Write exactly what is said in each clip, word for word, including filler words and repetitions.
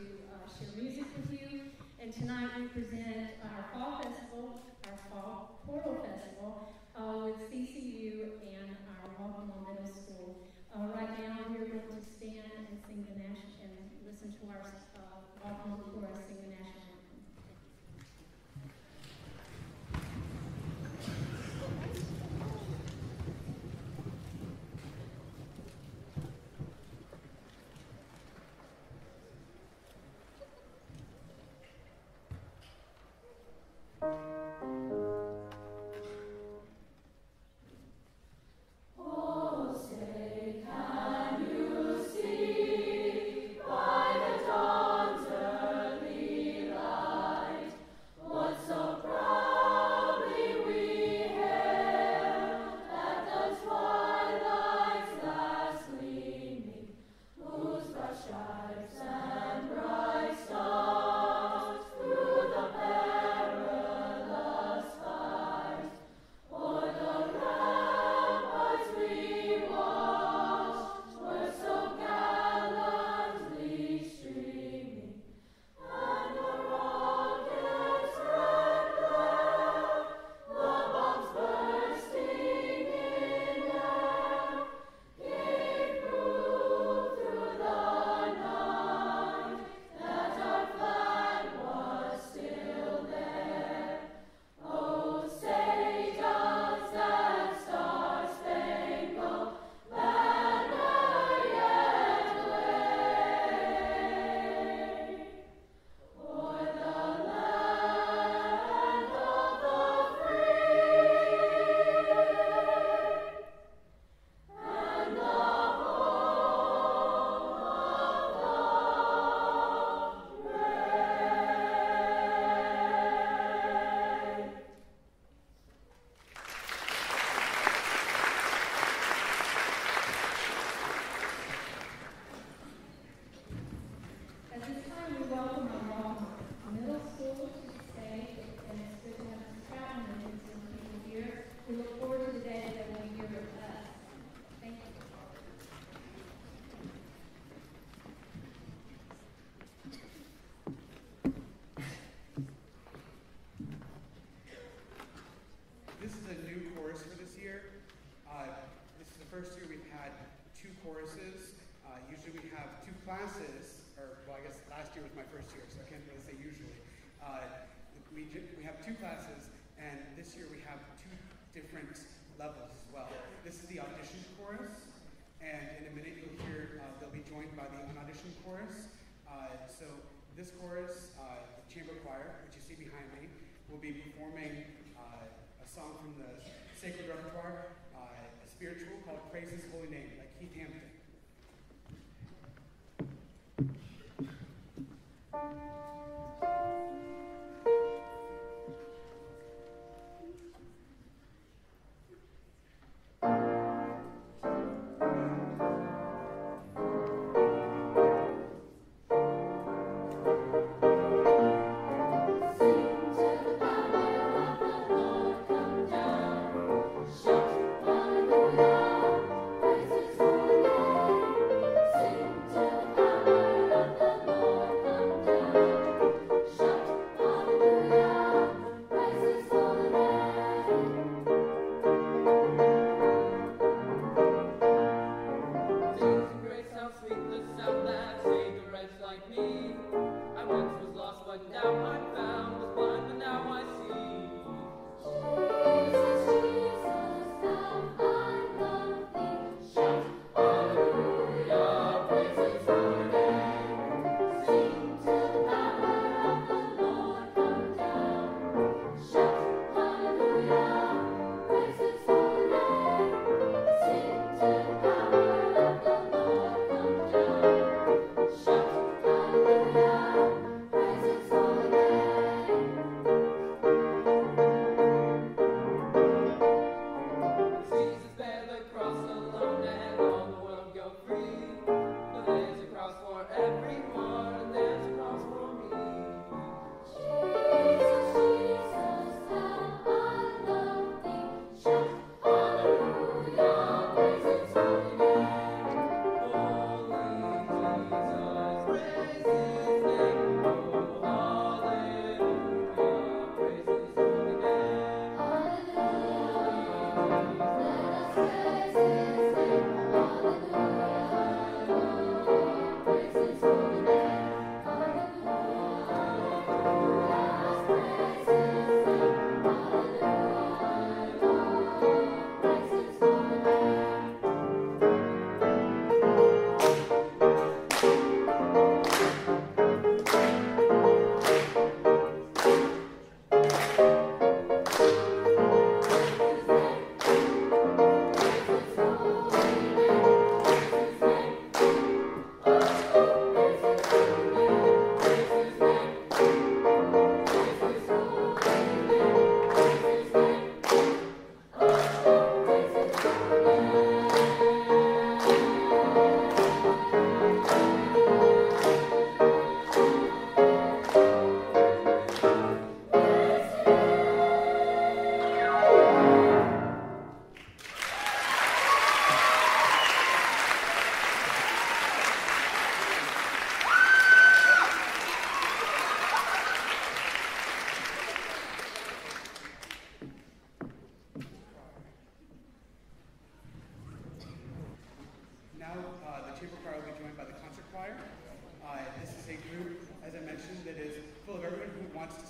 uh, share music with you. And tonight we present our fall festival, our fall choral festival, uh, with C C U and our Baltimore Middle School. Uh, right now we're going to stand and sing the national, and listen to our uh, Baltimore chorus sing the national anthem. Classes, or well, I guess last year was my first year, so I can't really say usually. Uh, we, we have two classes, and this year we have two different levels as well. This is the audition chorus, and in a minute you'll hear uh, they'll be joined by the unauditioned chorus. Uh, so this chorus, uh, the chamber choir, which you see behind me, will be performing uh, a song from the sacred repertoire, uh, a spiritual called Praise His Holy Name, by Keith Hampton. Sing to the power of the Lord come down.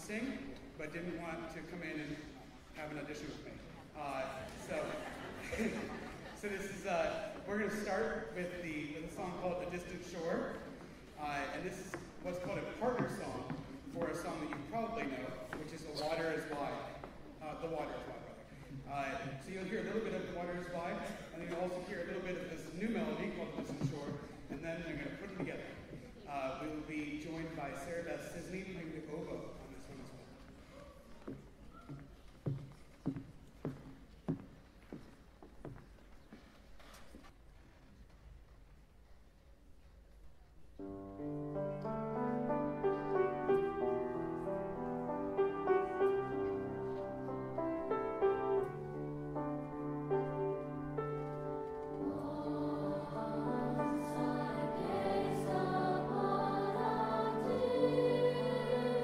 sing, but didn't want to come in and have an audition with me. Uh, so, so this is, uh, we're going to start with, the, with a song called The Distant Shore. Uh, and this is what's called a partner song for a song that you probably know, which is The Water is Wide. Uh, the Water is Wide, rather. Uh, so you'll hear a little bit of The Water is Wide, and then you'll also hear a little bit of this new melody called The Distant Shore, and then they're going to put them together. Uh, we will be joined by Sarah Beth Sisney playing the oboe on this one as well. Thank you.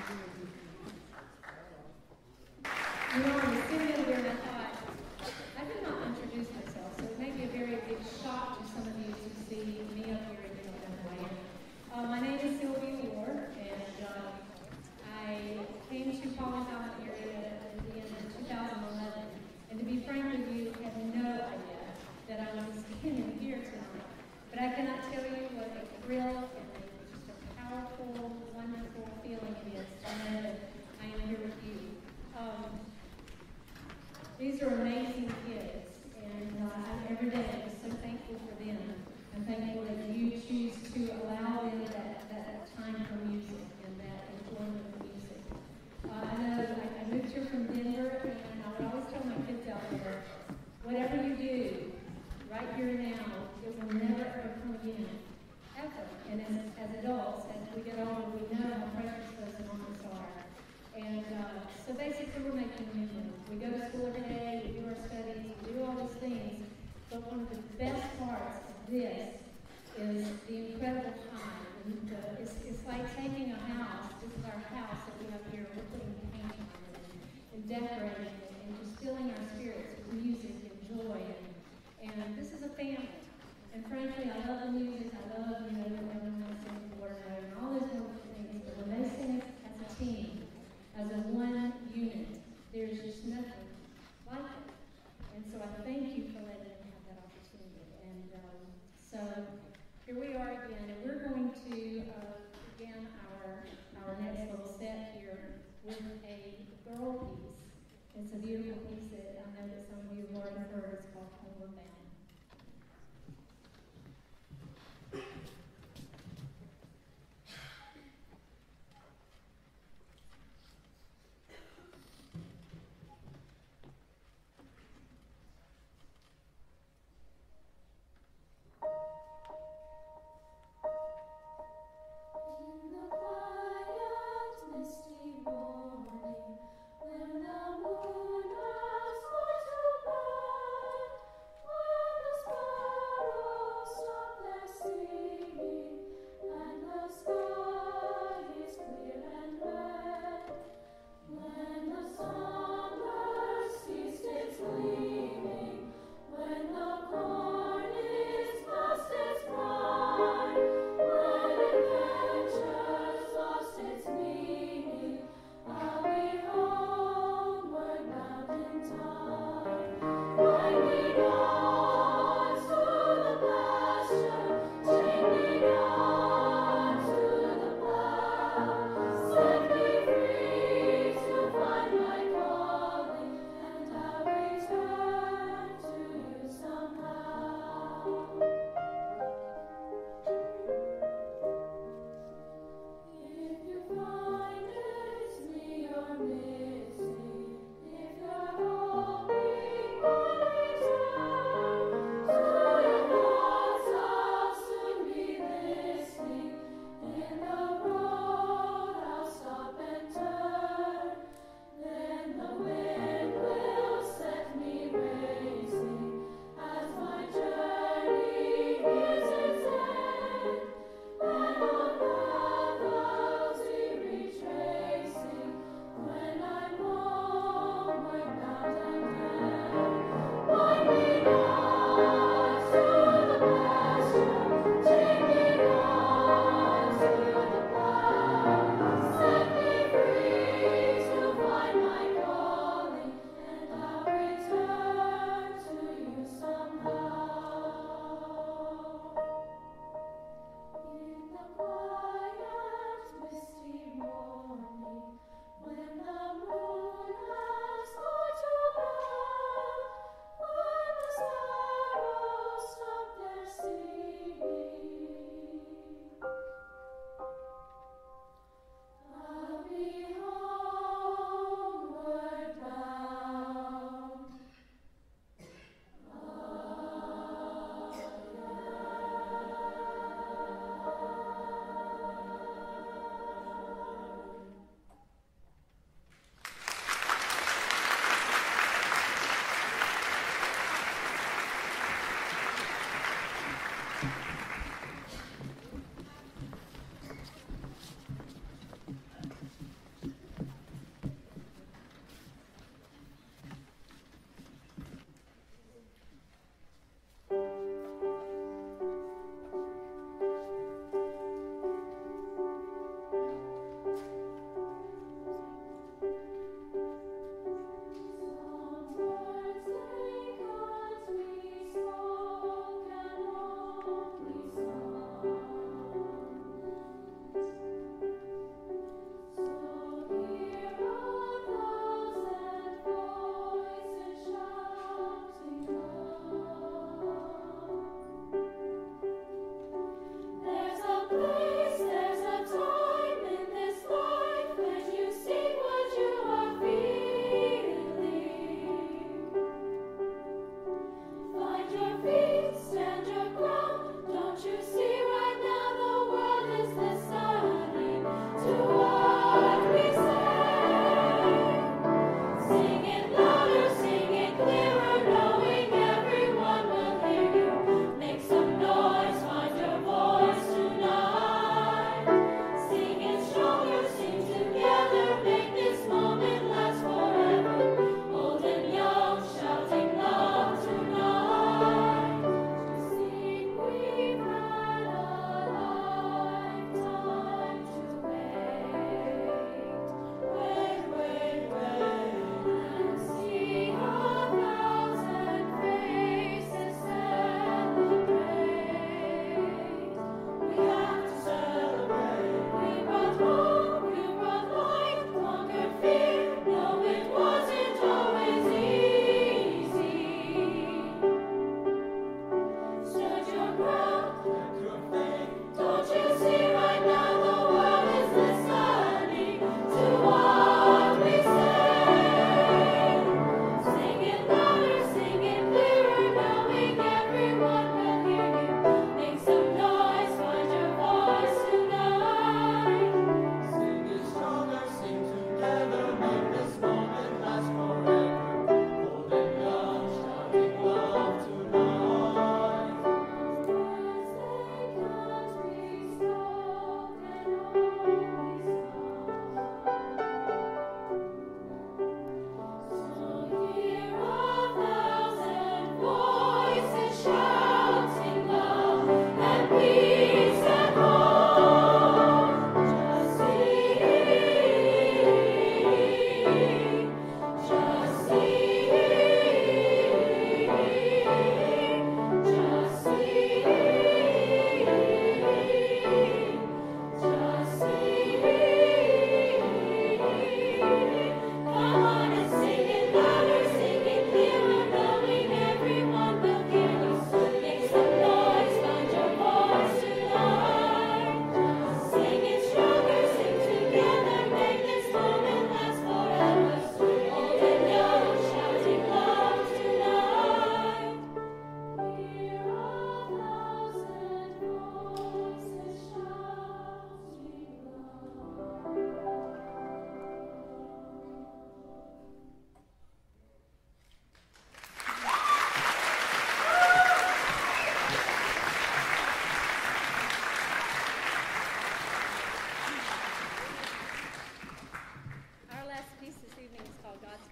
You know, I was sitting over there and I thought, I did not introduce myself, so it may be a very big shock to some of you to see me up here and know who I am. Uh, my name is Sylvia Ward, and uh, I came to Collins Island area at the end of two thousand eleven. And to be frank with you, I had no idea that I was standing here tonight. But I cannot tell you what a thrill and a, just a powerful, wonderful feeling it is to know that I am here with you. Um, these are amazing kids, and uh, every day I'm just so thankful for them. I'm thankful that you choose to allow them that, that time for music and that enjoyment of music. Uh, I know I, I moved here from Denver, and I would always tell my kids out there, whatever you do, right here and now, it will never ever come again, ever. And as, as adults, as we get older, we know how precious those moments are. And uh, so basically, we're making memories. We go to school every day, we do our studies, we do all these things, but one of the best parts of this is the incredible time. And, uh, it's, it's like taking a house. This is our house that we have here. We're putting paint on it and, and decorating it and just filling our spirits with music and joy. And, and this is a family. And frankly, I love the music. I love, you know, everyone else singing the word and all those wonderful things. But when they sing as a team, as a one unit, there's just nothing like it. And so I thank you for letting them have that opportunity. And um, so here we are again, and we're going to uh, begin our our next little set here with a girl piece. It's a beautiful piece that I know that some of you have already heard. It's called Homeward Bound. When the moon has gone to bed,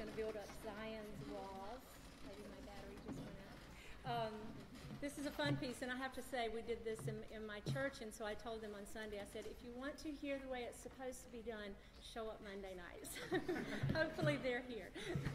going to build up Zion's walls. Maybe my battery just went out. Um, this is a fun piece, and I have to say we did this in, in my church, and so I told them on Sunday, I said, if you want to hear the way it's supposed to be done, show up Monday nights. Hopefully they're here.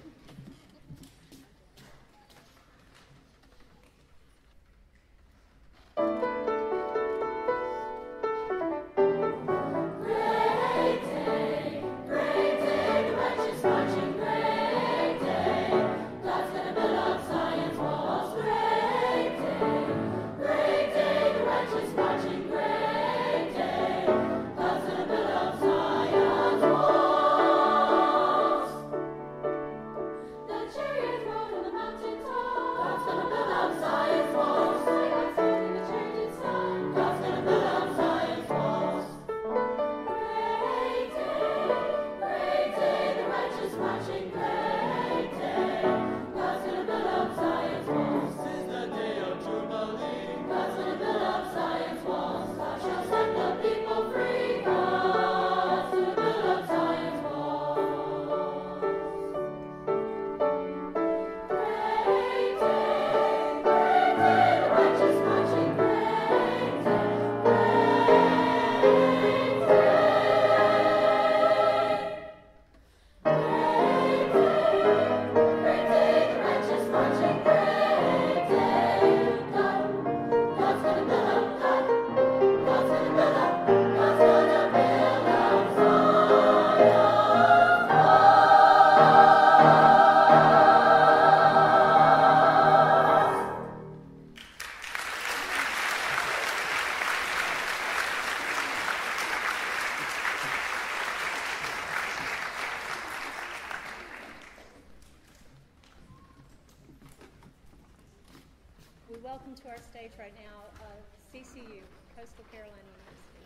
Welcome to our stage right now, uh, C C U, Coastal Carolina University.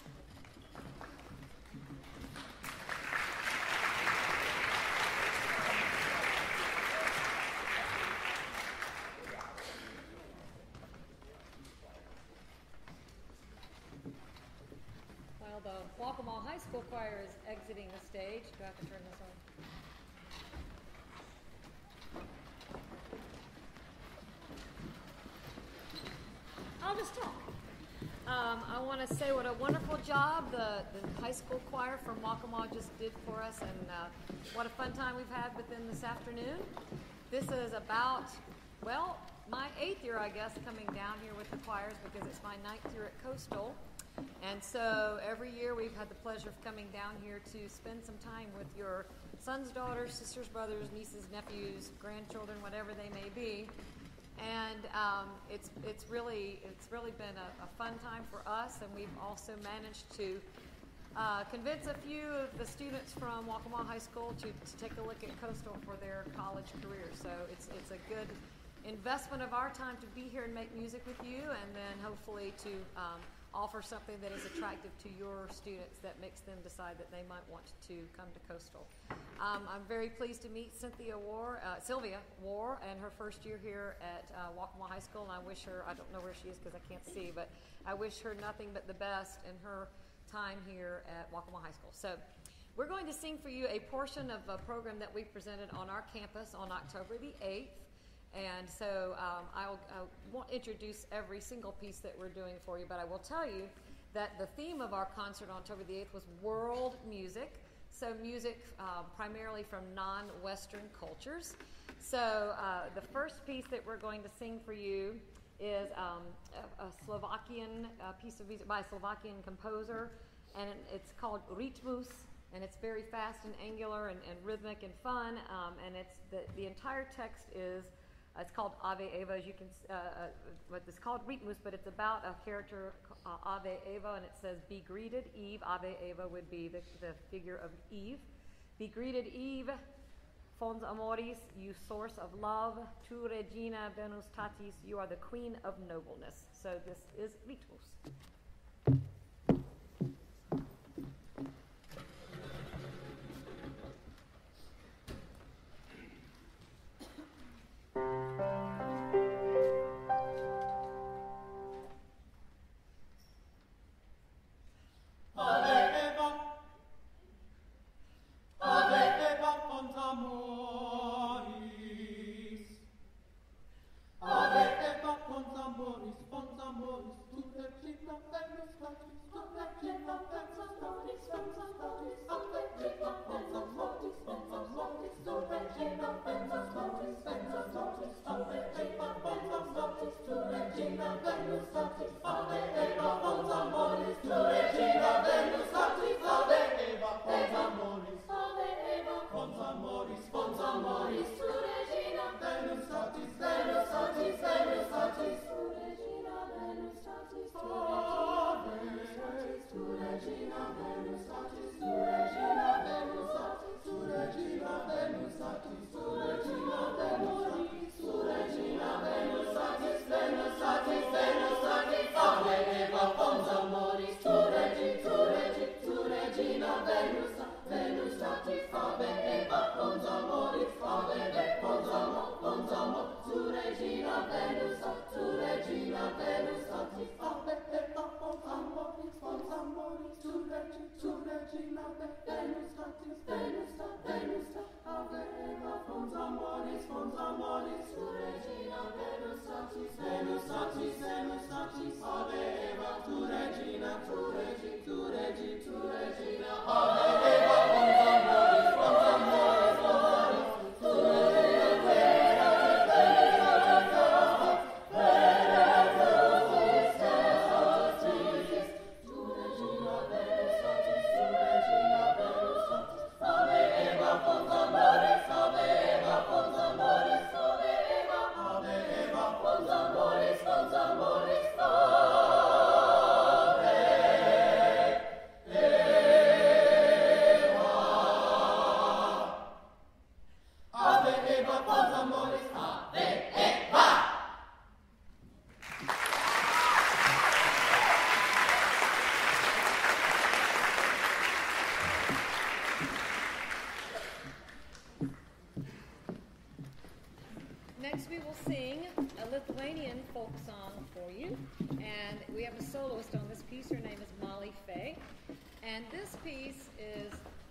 While the Waccamaw High School Choir is exiting the stage, do I have to turn this on? I'll just talk. Um, I want to say what a wonderful job the, the high school choir from Waccamaw just did for us, and uh, what a fun time we've had with them this afternoon. This is about, well, my eighth year, I guess, coming down here with the choirs because it's my ninth year at Coastal. And so every year we've had the pleasure of coming down here to spend some time with your sons, daughters, sisters, brothers, nieces, nephews, grandchildren, whatever they may be. And um, it's it's really it's really been a, a fun time for us, and we've also managed to uh, convince a few of the students from Waccamaw High School to, to take a look at Coastal for their college careers. So it's it's a good investment of our time to be here and make music with you, and then hopefully to um, offer something that is attractive to your students that makes them decide that they might want to come to Coastal. Um, I'm very pleased to meet Cynthia War, uh, Sylvia War, and her first year here at uh, Waccamaw High School, and I wish her, I don't know where she is because I can't see, but I wish her nothing but the best in her time here at Waccamaw High School. So we're going to sing for you a portion of a program that we presented on our campus on October the eighth. And so um, I'll, I won't introduce every single piece that we're doing for you, but I will tell you that the theme of our concert on October the eighth was world music. So music uh, primarily from non-Western cultures. So uh, the first piece that we're going to sing for you is um, a, a Slovakian uh, piece of music by a Slovakian composer, and it's called Rytmus, and it's very fast and angular and, and rhythmic and fun, um, and it's the, the entire text is Uh, it's called Ave Eva, as you can, uh, uh, but it's called Rytmus, but it's about a character, uh, Ave Eva, and it says, be greeted, Eve. Ave Eva would be the, the figure of Eve. Be greeted, Eve, fons amoris, you source of love, tu regina venus tatis, you are the queen of nobleness. So this is Rytmus. Ave Eva, Ave Eva, fons amor. Next we will sing a Lithuanian folk song for you, and we have a soloist on this piece. Her name is Molly Fay, and this piece is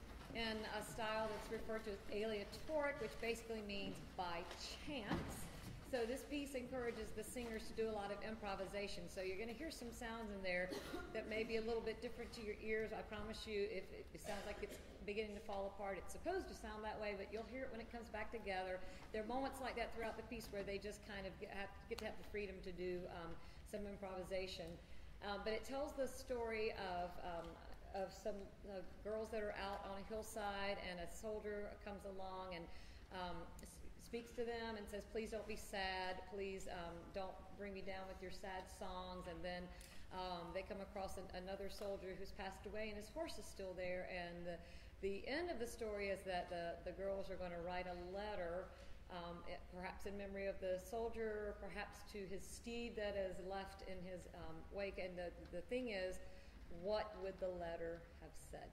in a style that's referred to as aleatoric, which basically means by chance. So this piece encourages the singers to do a lot of improvisation. So you're going to hear some sounds in there that may be a little bit different to your ears. I promise you, if it, it sounds like it's beginning to fall apart, it's supposed to sound that way, but you'll hear it when it comes back together. There are moments like that throughout the piece where they just kind of get, have, get to have the freedom to do um, some improvisation. Um, but it tells the story of um, of some uh, girls that are out on a hillside, and a soldier comes along and um, speaks to them and says, please don't be sad, please um, don't bring me down with your sad songs. And then um, they come across an, another soldier who's passed away, and his horse is still there. And the, the end of the story is that the, the girls are going to write a letter, um, it, perhaps in memory of the soldier, perhaps to his steed that is left in his um, wake. And the, the thing is, what would the letter have said?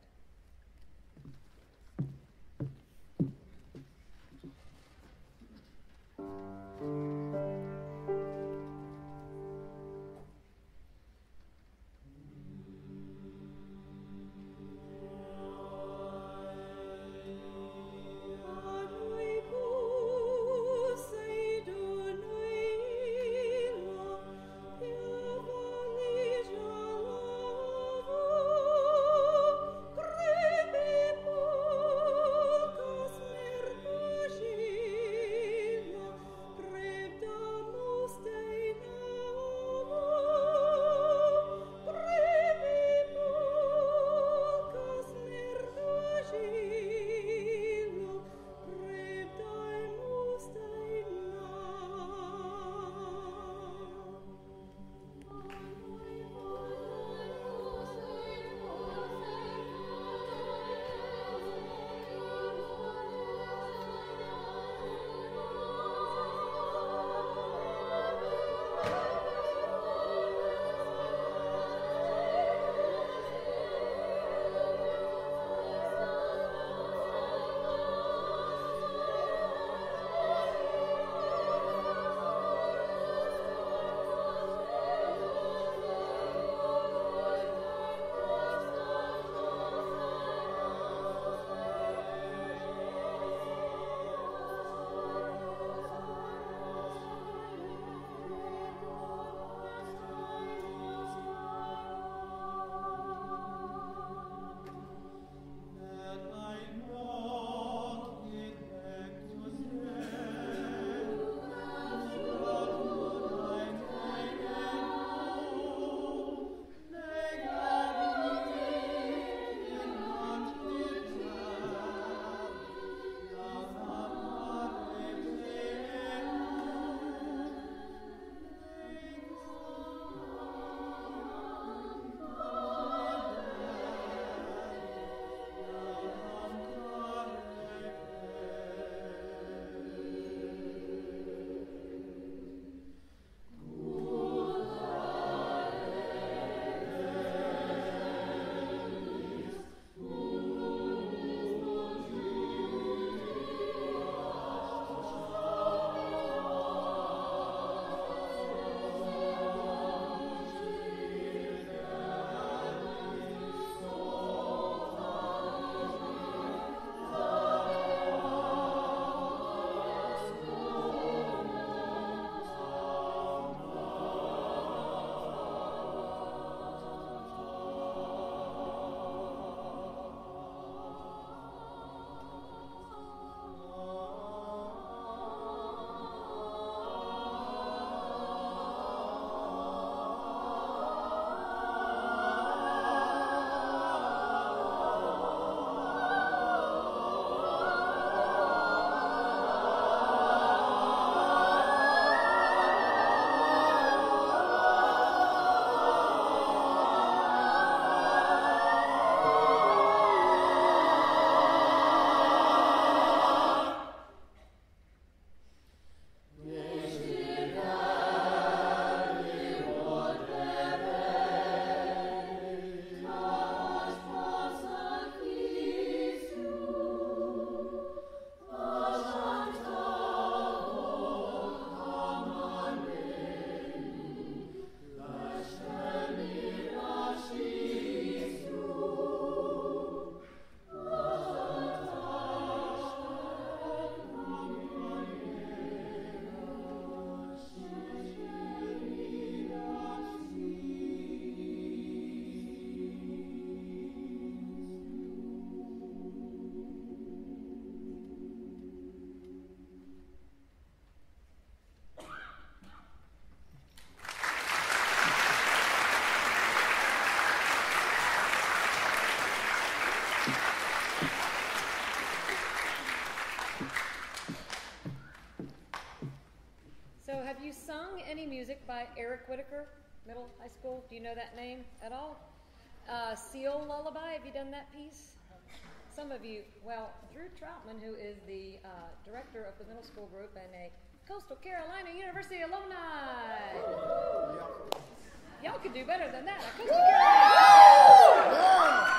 Gra music by Eric Whitaker, middle high school. Do you know that name at all? Uh, Seal Lullaby, have you done that piece? Some of you, well, Drew Troutman, who is the uh, director of the middle school group and a Coastal Carolina University alumni. Y'all could do better than that. A Coastal Carolina.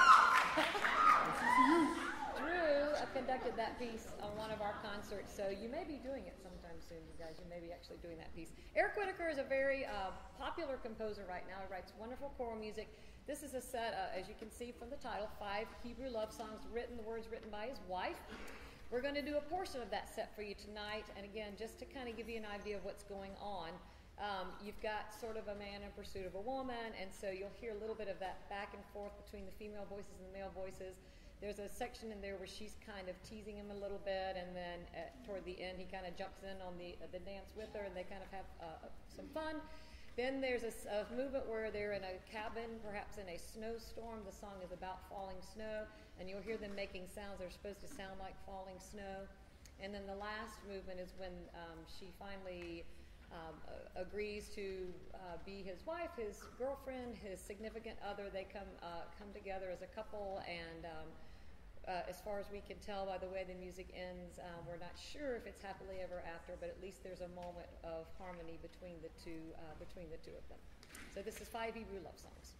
Drew uh, conducted that piece on one of our concerts, so you may be doing it sometime soon, you guys. You may be actually doing that piece. Eric Whitaker is a very uh, popular composer right now. He writes wonderful choral music. This is a set, uh, as you can see from the title, five Hebrew love songs written, the words written by his wife. We're going to do a portion of that set for you tonight, and again, just to kind of give you an idea of what's going on. Um, you've got sort of a man in pursuit of a woman, and so you'll hear a little bit of that back and forth between the female voices and the male voices. There's a section in there where she's kind of teasing him a little bit, and then at, toward the end, he kind of jumps in on the uh, the dance with her, and they kind of have uh, some fun. Then there's a, a movement where they're in a cabin, perhaps in a snowstorm. The song is about falling snow, and you'll hear them making sounds that are supposed to sound like falling snow. And then the last movement is when um, she finally um, uh, agrees to uh, be his wife, his girlfriend, his significant other. They come uh, come together as a couple, and um, uh, as far as we can tell by the way the music ends, um, we're not sure if it's happily ever after, but at least there's a moment of harmony between the two uh, between the two of them. So this is five Hebrew love songs.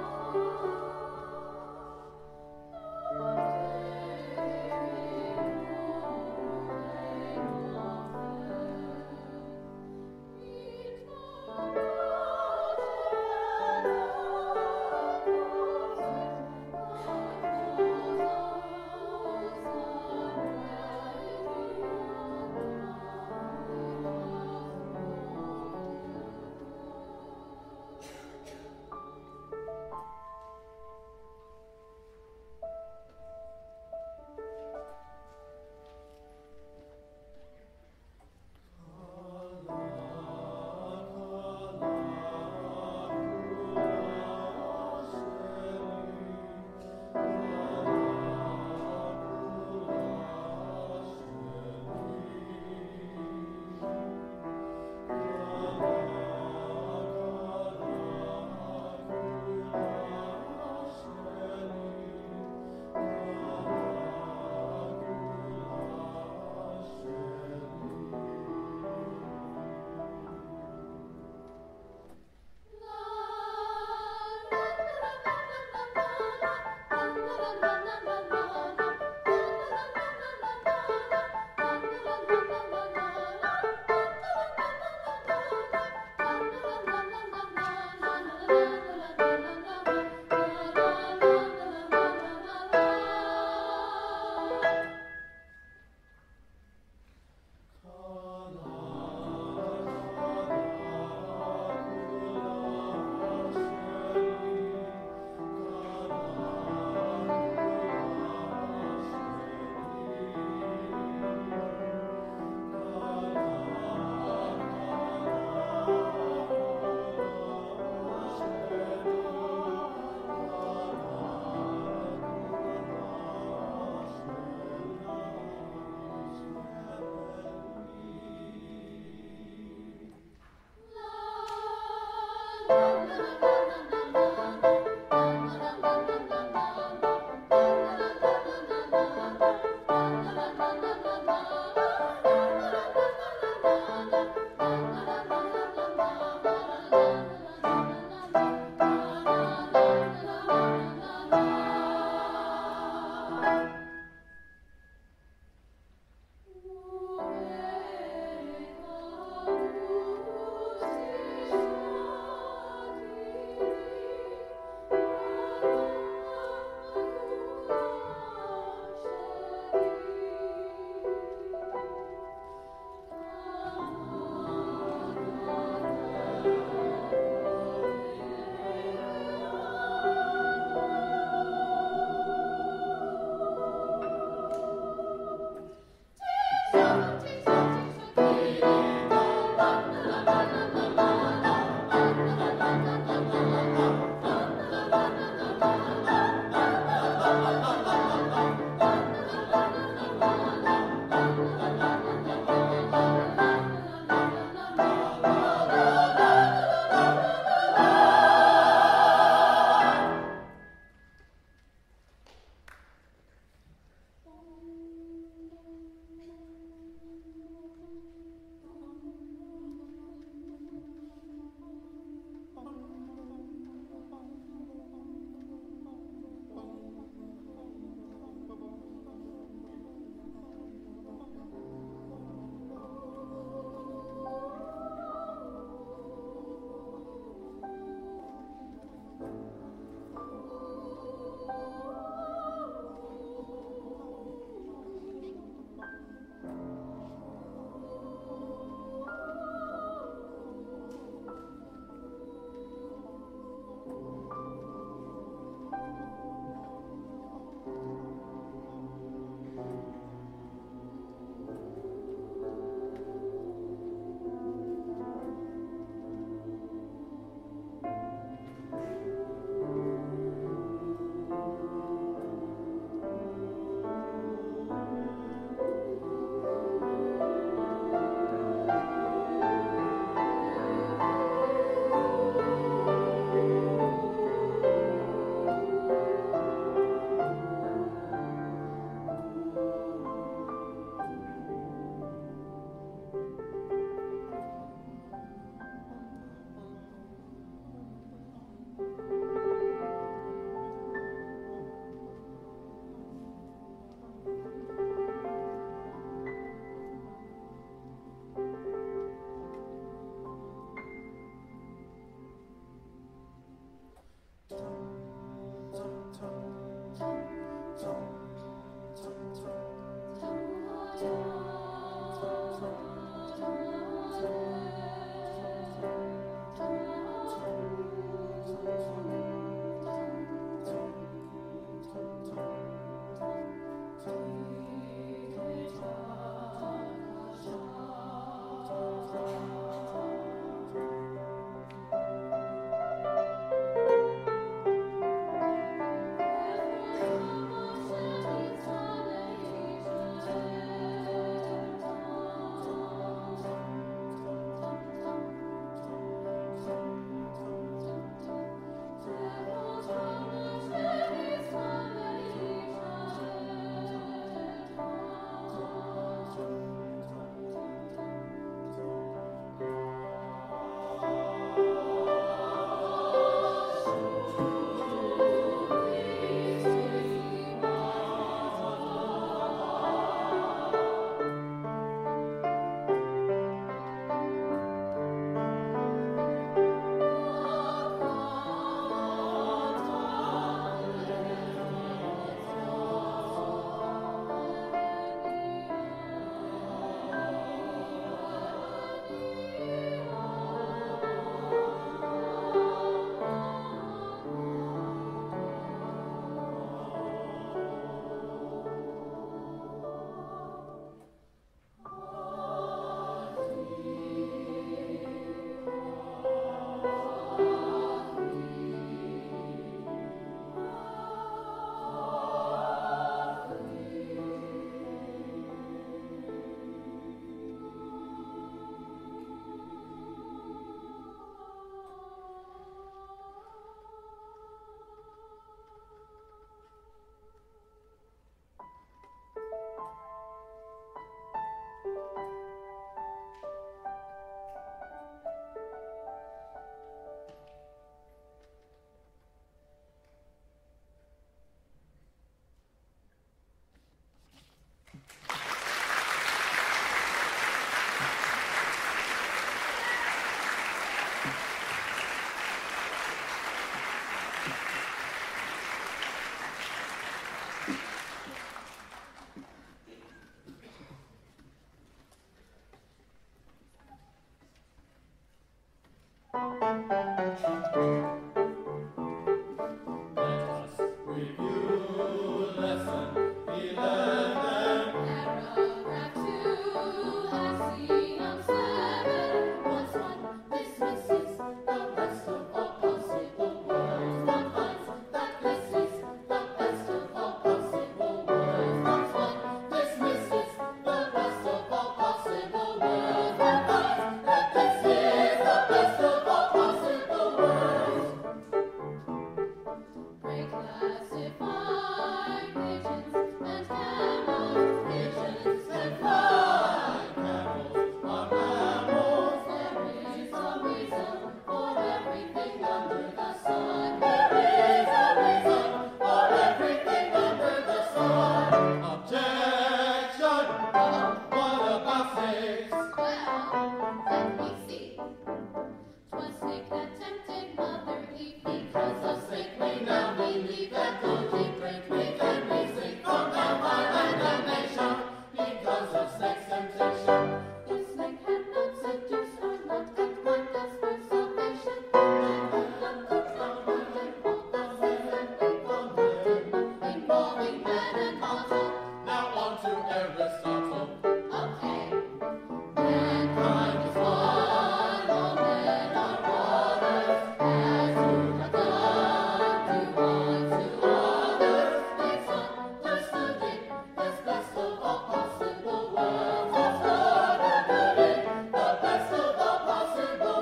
Thank you.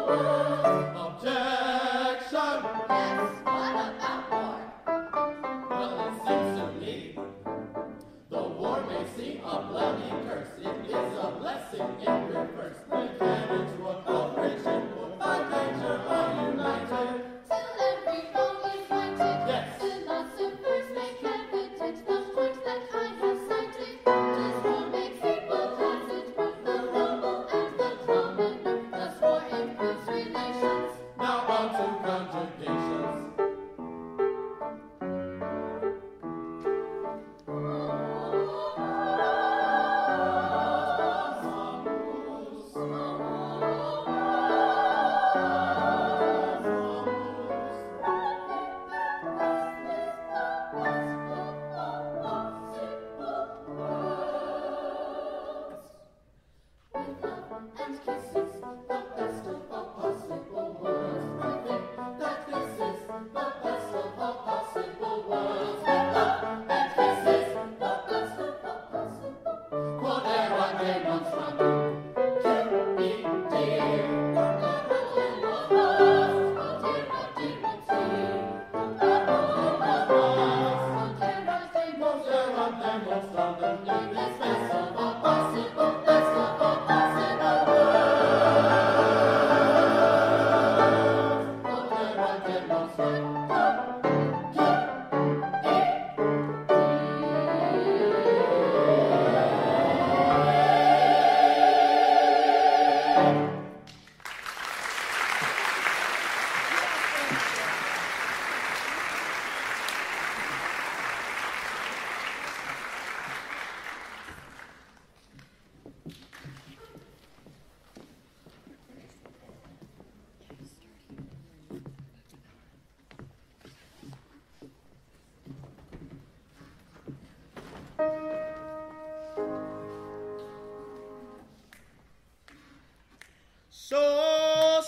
So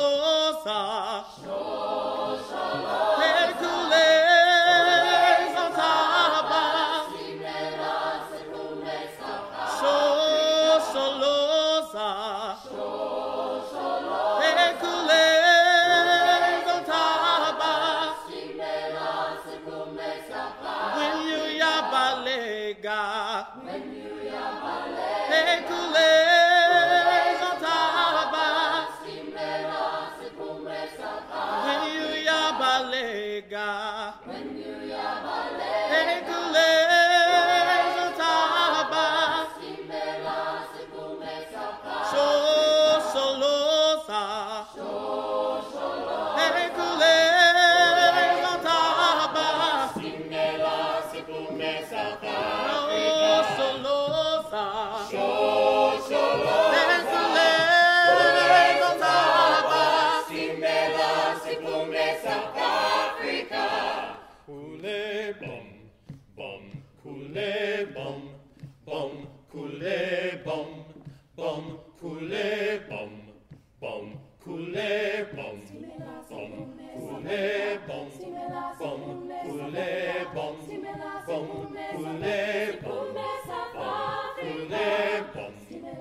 solosa, so solosa, Hercules on Taba, so solosa, so solosa, Hercules on Taba, when you yabalega, when you yabalega, Hercules. When you yabalega, Hercules on Taba, so solosa, so solosa, Hercules on Taba, so solosa, so solosa, Hercules on Taba, Kule bum, bum, kule bum, bum, kule bum, bum, kule bum, bum, kule bum, bum, kule bum, bum, kule bum, bum, kule bum, kule bum,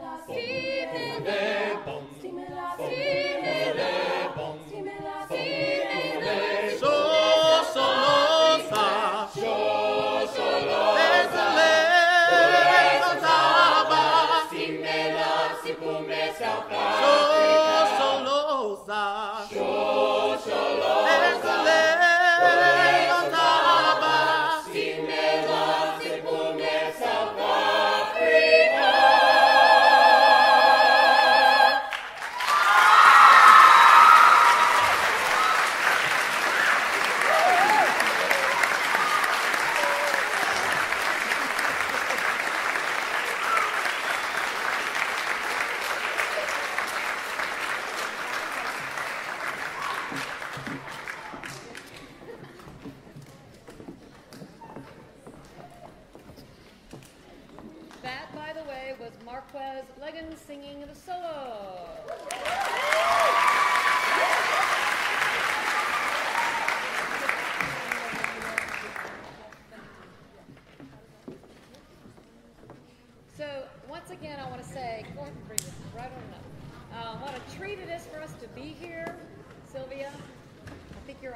so solosa, so Hercules on Taba, so solosa, so Hercules on Taba, South Africa. That, by the way, was Marquez Leggins singing the solo. So, once again, I want to say, go ahead and bring this right on up. Uh, what a treat it is for us to be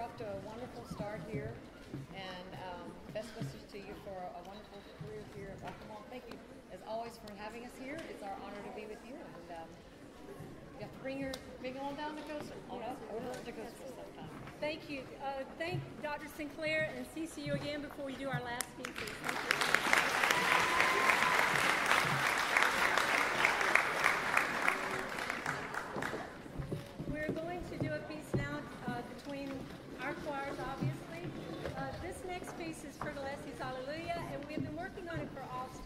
off to a wonderful start here, and um, best wishes to you for a, a wonderful career here at Waccamaw. Thank you, as always, for having us here. It's our honor to be with you, and um, you have to bring your bring on down to Coastal. On up over to Coastal sometime. Thank you. Uh, thank Doctor Sinclair and C C U again before we do our last speeches. Thank you. We're going to do a piece now uh, between our choirs, obviously. Uh, this next piece is Pergolesi's Hallelujah, and we have been working on it for all